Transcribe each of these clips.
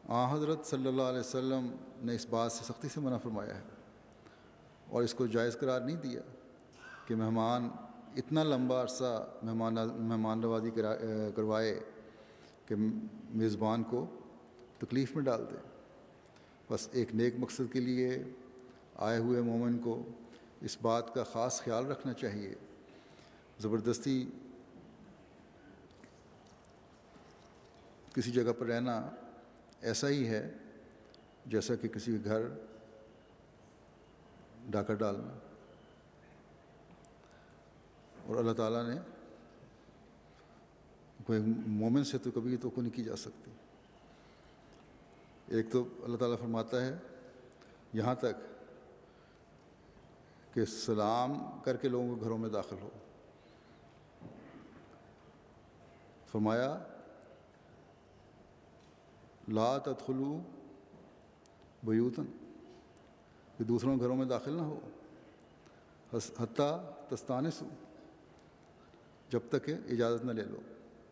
حضرت صلی اللہ علیہ وسلم نے اس بات سے سختی سے منع فرمایا ہے اور اس کو جائز قرار نہیں دیا کہ مہمان اتنا لمبا عرصہ مہمان نوازی کروائے کہ میزبان کو تکلیف میں ڈال دے۔ بس ایک نیک مقصد کے لیے آئے ہوئے مومن کو اس بات کا خاص خیال رکھنا چاہیے۔ زبردستی کسی جگہ پر رہنا ایسا ہی ہے جیسا کہ کسی کے گھر ڈاکہ ڈالنا، اور اللہ تعالیٰ نے کوئی مومن سے تو کبھی توقع نہیں کی جا سکتی۔ ایک تو اللہ تعالیٰ فرماتا ہے یہاں تک کہ سلام کر کے لوگوں کے گھروں میں داخل ہو۔ فرمایا لا تدخلوا بیوتن، کہ دوسروں کے گھروں میں داخل نہ ہو، حتیٰ تستانسوا، جب تک کہ اجازت نہ لے لو۔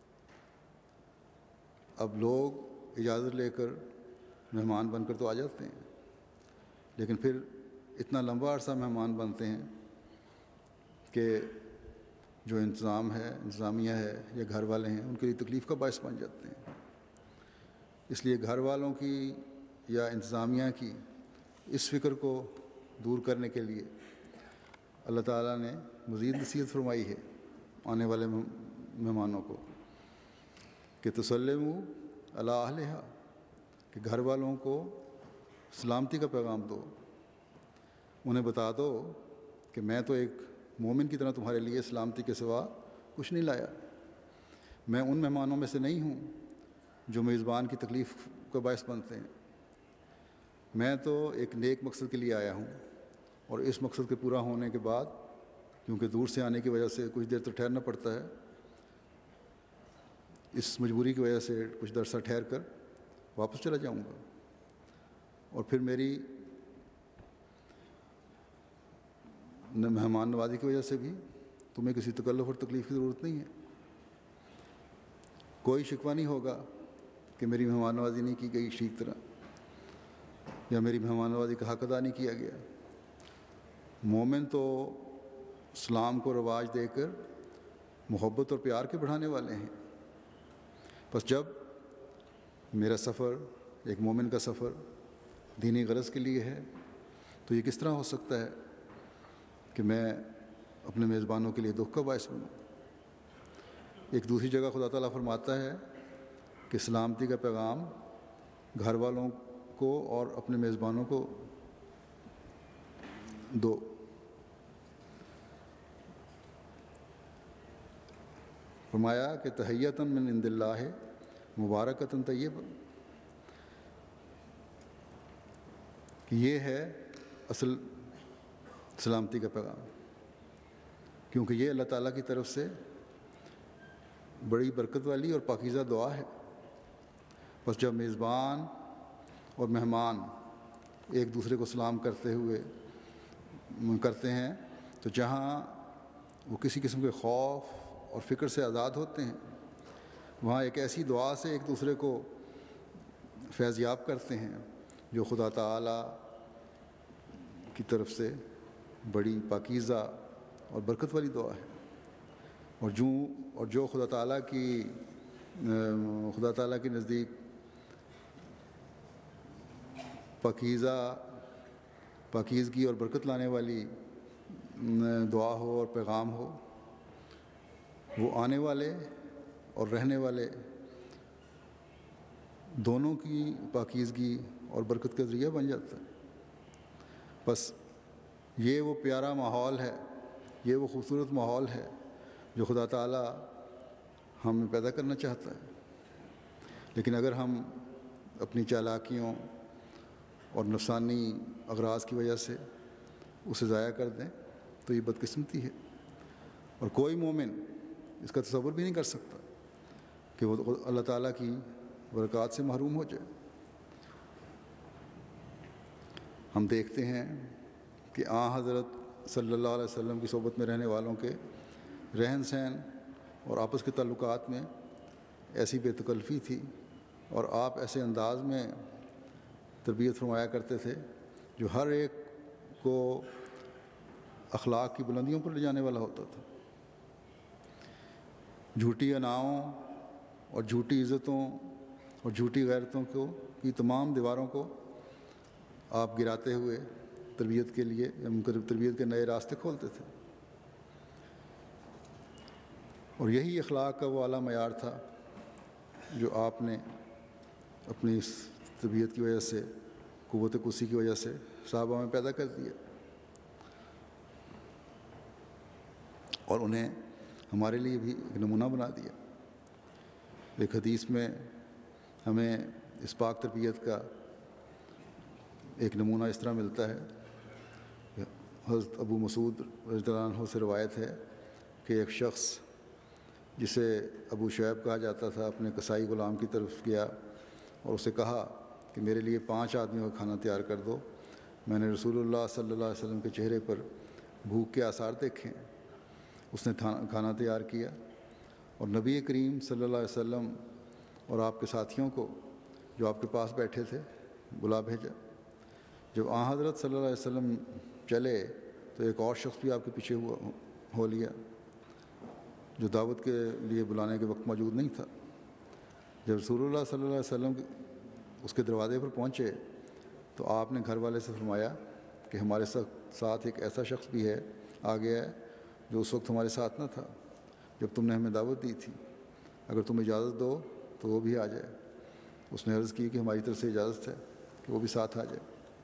اب لوگ اجازت لے کر مہمان بن کر تو آ جاتے ہیں، لیکن پھر اتنا لمبا عرصہ مہمان بنتے ہیں کہ جو انتظامیہ ہے یا گھر والے ہیں ان کے لیے تکلیف کا باعث بن جاتے ہیں۔ اس لیے گھر والوں کی یا انتظامیہ کی اس فکر کو دور کرنے کے لیے اللہ تعالیٰ نے مزید نصیحت فرمائی ہے آنے والے مہمانوں کو کہ تسلموا علی اہلہا، کہ گھر والوں کو سلامتی کا پیغام دو، انہیں بتا دو کہ میں تو ایک مومن کی طرح تمہارے لیے سلامتی کے سوا کچھ نہیں لایا، میں ان مہمانوں میں سے نہیں ہوں جو میزبان کی تکلیف کا باعث بنتے ہیں، میں تو ایک نیک مقصد کے لیے آیا ہوں، اور اس مقصد کے پورا ہونے کے بعد کیونکہ دور سے آنے کی وجہ سے کچھ دیر تو ٹھہرنا پڑتا ہے، اس مجبوری کی وجہ سے کچھ عرصہ ٹھہر کر واپس چلا جاؤں گا، اور پھر میری مہمان نوازی کی وجہ سے بھی تمہیں کسی تکلف اور تکلیف کی ضرورت نہیں ہے۔ کوئی شکوہ نہیں ہوگا کہ میری مہمان نوازی نہیں کی گئی ٹھیک طرح، یا میری مہمان نوازی کا حق ادا نہیں کیا گیا۔ مومن تو اسلام کو رواج دے کر محبت اور پیار کے بڑھانے والے ہیں۔ بس جب میرا سفر، ایک مومن کا سفر دینی غرض کے لیے ہے، تو یہ کس طرح ہو سکتا ہے کہ میں اپنے میزبانوں کے لیے دکھ کا باعث بنوں۔ ایک دوسری جگہ خدا تعالیٰ فرماتا ہے کہ سلامتی کا پیغام گھر والوں کو اور اپنے میزبانوں کو دو۔ فرمایا کہ تحیۃً من عند اللہ مبارکۃً طیبہ، کہ یہ ہے اصل سلامتی کا پیغام، کیونکہ یہ اللہ تعالیٰ کی طرف سے بڑی برکت والی اور پاکیزہ دعا ہے۔ بس جب میزبان اور مہمان ایک دوسرے کو سلام کرتے ہیں تو جہاں وہ کسی قسم کے خوف اور فکر سے آزاد ہوتے ہیں، وہاں ایک ایسی دعا سے ایک دوسرے کو فیض یاب کرتے ہیں جو خدا تعالیٰ کی طرف سے بڑی پاکیزہ اور برکت والی دعا ہے، اور جو خدا تعالیٰ کے نزدیک پاکیزگی اور برکت لانے والی دعا ہو اور پیغام ہو، وہ آنے والے اور رہنے والے دونوں کی پاکیزگی اور برکت کا ذریعہ بن جاتا ہے۔ بس یہ وہ پیارا ماحول ہے، یہ وہ خوبصورت ماحول ہے جو خدا تعالیٰ ہمیں پیدا کرنا چاہتا ہے، لیکن اگر ہم اپنی چالاکیوں اور نفسانی اغراض کی وجہ سے اسے ضائع کر دیں تو یہ بدقسمتی ہے، اور کوئی مومن اس کا تصور بھی نہیں کر سکتا کہ وہ اللہ تعالیٰ کی برکات سے محروم ہو جائے۔ ہم دیکھتے ہیں کہ حضرت صلی اللہ علیہ وسلم کی صحبت میں رہنے والوں کے رہن سہن اور آپس کے تعلقات میں ایسی بے تکلفی تھی اور آپ ایسے انداز میں تربیت فرمایا کرتے تھے جو ہر ایک کو اخلاق کی بلندیوں پر لے جانے والا ہوتا تھا۔ جھوٹی اناؤں اور جھوٹی عزتوں اور جھوٹی غیرتوں کی تمام دیواروں کو آپ گراتے ہوئے تربیت کے لیے تربیت کے نئے راستے کھولتے تھے۔ اور یہی اخلاق کا وہ اعلیٰ معیار تھا جو آپ نے اپنی اس تربیت کی وجہ سے، قوت قدسی کی وجہ سے صحابہ میں پیدا کر دیا، اور انہیں ہمارے لیے بھی ایک نمونہ بنا دیا۔ ایک حدیث میں ہمیں اس پاک تربیت کا ایک نمونہ اس طرح ملتا ہے، حضرت ابو مسعود رضی اللہ عنہ سے روایت ہے کہ ایک شخص جسے ابو شعیب کہا جاتا تھا اپنے کسائی غلام کی طرف گیا اور اسے کہا کہ میرے لیے 5 آدمیوں کا کھانا تیار کر دو، میں نے رسول اللہ صلی اللہ علیہ وسلم کے چہرے پر بھوک کے آثار دیکھے۔ اس نے کھانا تیار کیا اور نبی کریم صلی اللہ علیہ وسلم اور آپ کے ساتھیوں کو جو آپ کے پاس بیٹھے تھے بلا بھیجا۔ جب آن حضرت صلی اللہ علیہ وسلم چلے تو ایک اور شخص بھی آپ کے پیچھے ہو لیا جو دعوت کے لیے بلانے کے وقت موجود نہیں تھا۔ جب رسول اللہ صلی اللہ علیہ وسلم اس کے دروازے پر پہنچے تو آپ نے گھر والے سے فرمایا کہ ہمارے ساتھ ایک ایسا شخص بھی ہے آ گیا ہے جو اس وقت ہمارے ساتھ نہ تھا جب تم نے ہمیں دعوت دی تھی، اگر تم اجازت دو تو وہ بھی آ جائے۔ اس نے عرض کی کہ ہماری طرف سے اجازت ہے کہ وہ بھی ساتھ آ جائے۔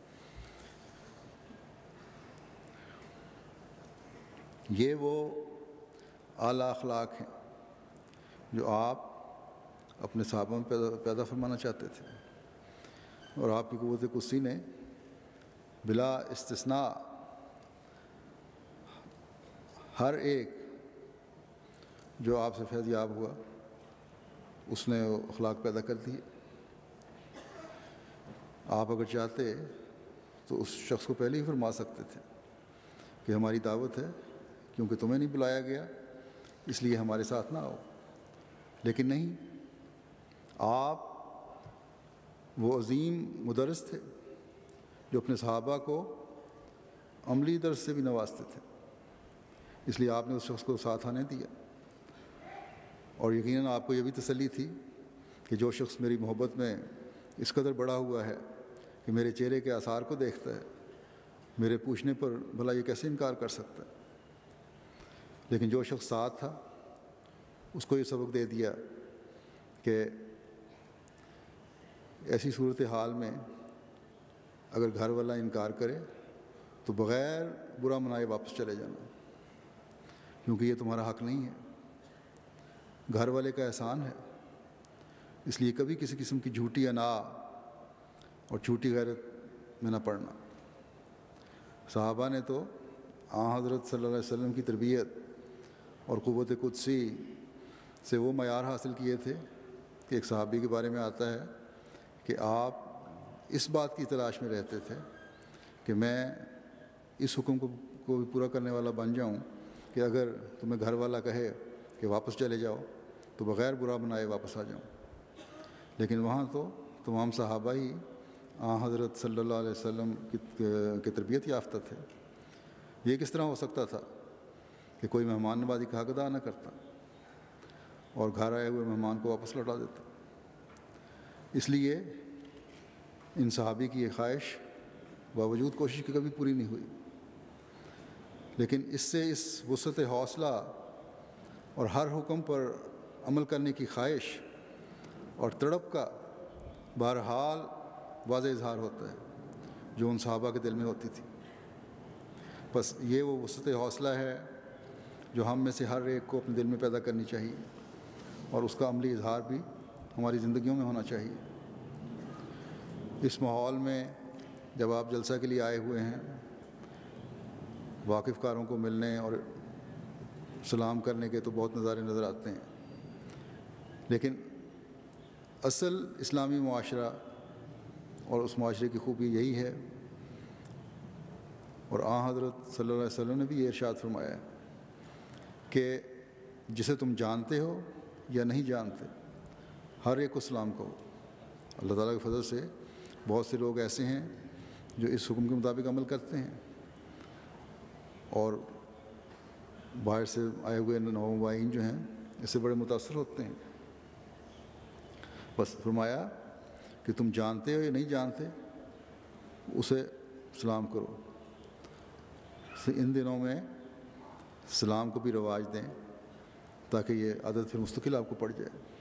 یہ وہ اعلیٰ اخلاق ہیں جو آپ اپنے صحابہ میں پیدا فرمانا چاہتے تھے، اور آپ کی قوت قدسی نے بلا استثناء ہر ایک جو آپ سے فیض یاب ہوا اس نے اخلاق پیدا کر دیے۔ آپ اگر چاہتے تو اس شخص کو پہلے ہی فرما سکتے تھے کہ ہماری دعوت ہے، کیونکہ تمہیں نہیں بلایا گیا اس لیے ہمارے ساتھ نہ آؤ، لیکن نہیں، آپ وہ عظیم مدرس تھے جو اپنے صحابہ کو عملی درس سے بھی نوازتے تھے، اس لیے آپ نے اس شخص کو ساتھ آنے دیا۔ اور یقیناً آپ کو یہ بھی تسلی تھی کہ جو شخص میری محبت میں اس قدر بڑا ہوا ہے کہ میرے چہرے کے آثار کو دیکھتا ہے، میرے پوچھنے پر بھلا یہ کیسے انکار کر سکتا ہے؟ لیکن جو شخص ساتھ تھا اس کو یہ سبق دے دیا کہ ایسی صورتحال میں اگر گھر والا انکار کرے تو بغیر برا منائے واپس چلے جانا، کیونکہ یہ تمہارا حق نہیں ہے، گھر والے کا احسان ہے۔ اس لیے کبھی کسی قسم کی جھوٹی انا اور جھوٹی غیرت میں نہ پڑنا۔ صحابہ نے تو آن حضرت صلی اللہ علیہ وسلم کی تربیت اور قوت قدسی سے وہ معیار حاصل کیے تھے کہ ایک صحابی کے بارے میں آتا ہے کہ آپ اس بات کی تلاش میں رہتے تھے کہ میں اس حکم کو بھی پورا کرنے والا بن جاؤں کہ اگر تمہیں گھر والا کہے کہ واپس چلے جاؤ تو بغیر برا بنائے واپس آ جاؤں۔ لیکن وہاں تو تمام صحابہ ہی آن حضرت صلی اللہ علیہ وسلم کی تربیت یافتہ تھے۔ یہ کس طرح ہو سکتا تھا کہ کوئی مہمان نوازی کا حق ادا نہ کرتا اور گھر آئے ہوئے مہمان کو واپس لوٹا دیتا؟ اس لیے ان صحابی کی یہ خواہش باوجود کوشش کے کبھی پوری نہیں ہوئی، لیکن اس سے اس وسعت حوصلہ اور ہر حکم پر عمل کرنے کی خواہش اور تڑپ کا بہرحال واضح اظہار ہوتا ہے جو ان صحابہ کے دل میں ہوتی تھی۔ بس یہ وہ وسعت حوصلہ ہے جو ہم میں سے ہر ایک کو اپنے دل میں پیدا کرنی چاہیے، اور اس کا عملی اظہار بھی ہماری زندگیوں میں ہونا چاہیے۔ اس ماحول میں جب آپ جلسہ کے لیے آئے ہوئے ہیں، واقف کاروں کو ملنے اور سلام کرنے کے تو بہت نظارے نظر آتے ہیں، لیکن اصل اسلامی معاشرہ اور اس معاشرے کی خوبی یہی ہے، اور آن حضرت صلی اللہ علیہ وسلم نے بھی یہ ارشاد فرمایا ہے کہ جسے تم جانتے ہو یا نہیں جانتے ہر ایک کو سلام کہو، اللہ تعالیٰ کے فضل سے بہت سے لوگ ایسے ہیں جو اس حکم کے مطابق عمل کرتے ہیں اور باہر سے آئے ہوئے نومبائین جو ہیں اس سے بڑے متاثر ہوتے ہیں۔ بس فرمایا کہ تم جانتے ہو یا نہیں جانتے اسے سلام کرو۔ ان دنوں میں سلام کو بھی رواج دیں تاکہ یہ عادت پھر مستقل آپ کو پڑ جائے۔